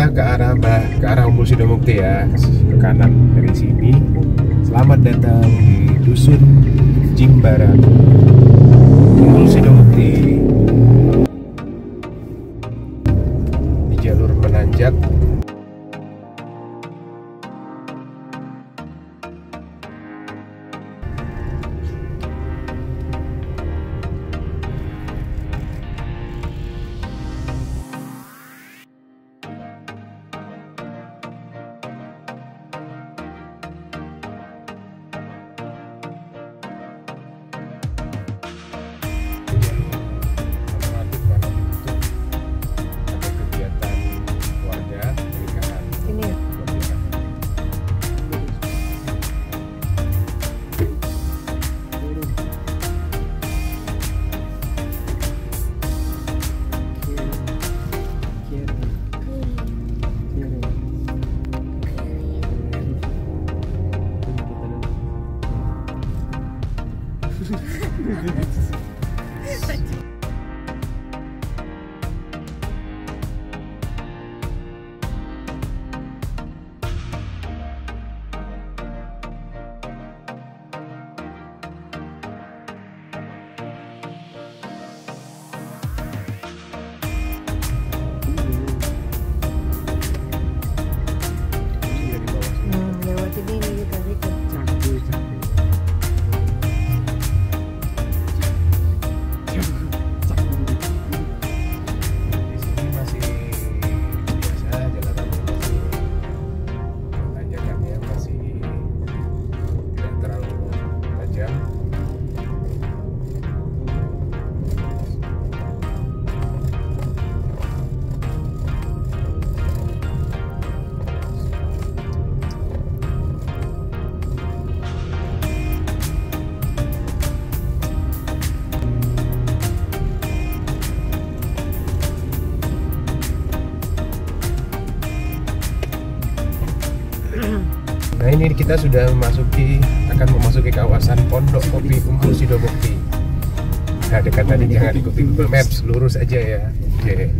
kita ke arah Umbul Sidomukti ya, ke kanan dari sini. Selamat datang di Dusun Jimbaran, Umbul Sidomukti. Di jalur menanjak. Nah ini kita sudah akan memasuki kawasan Pondok Kopi Umbul Sidomukti. Nah dekat tadi jangan ikuti Google Maps, lurus aja ya. Oke.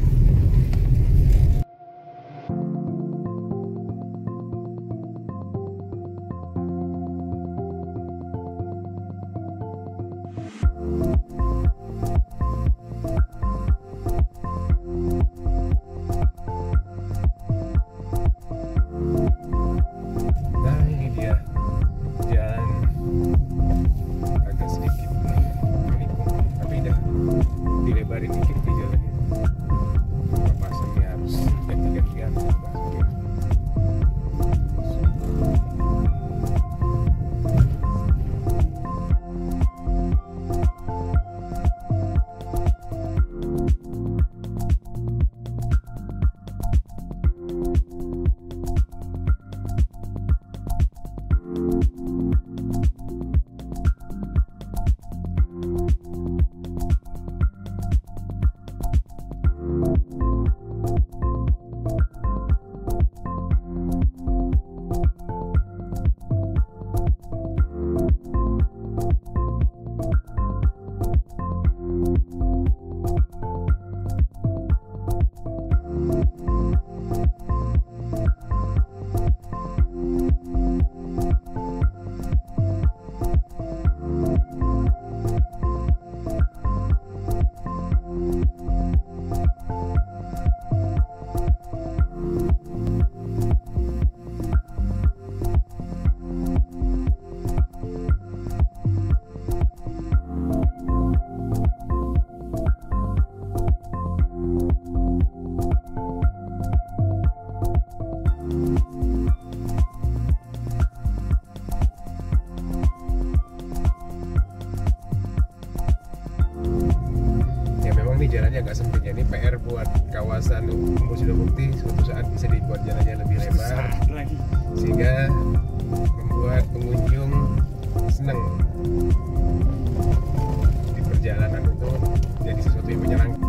Jalannya agak sempit, ini PR buat kawasan Umbul Sidomukti. Suatu saat bisa dibuat jalannya lebih lebar sehingga membuat pengunjung senang di perjalanan itu, jadi sesuatu yang menyenangkan.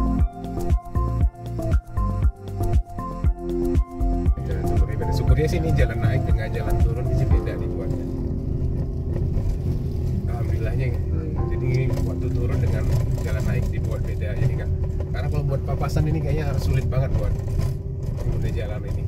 Jalan turun ini beda, syukurnya sih ini jalan naik dengan jalan turun di sini beda dibuatnya. Alhamdulillahnya, jadi waktu turun dengan jalan naik dibuat beda, jadi kan. Karena kalau buat papasan ini kayaknya sulit banget buat pengguna jalan ini.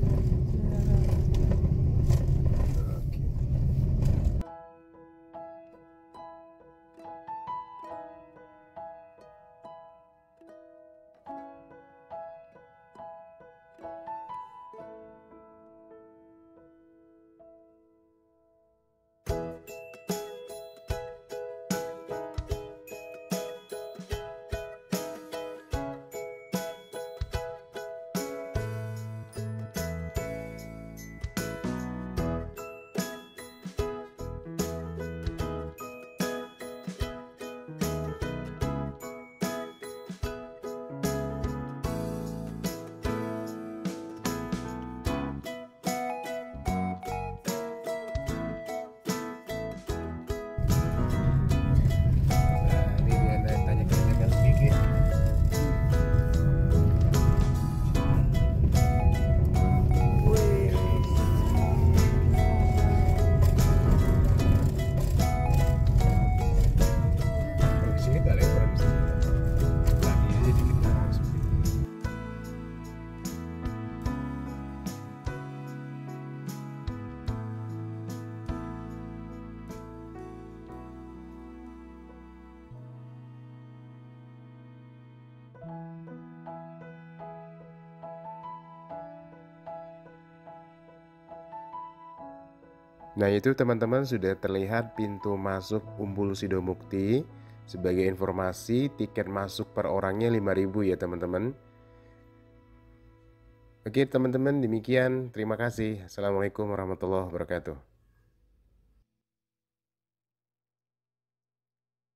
Nah itu teman-teman sudah terlihat pintu masuk Umbul Sidomukti. Sebagai informasi tiket masuk per orangnya 5.000 ya teman-teman. Oke teman-teman, demikian, terima kasih. Assalamualaikum warahmatullahi wabarakatuh.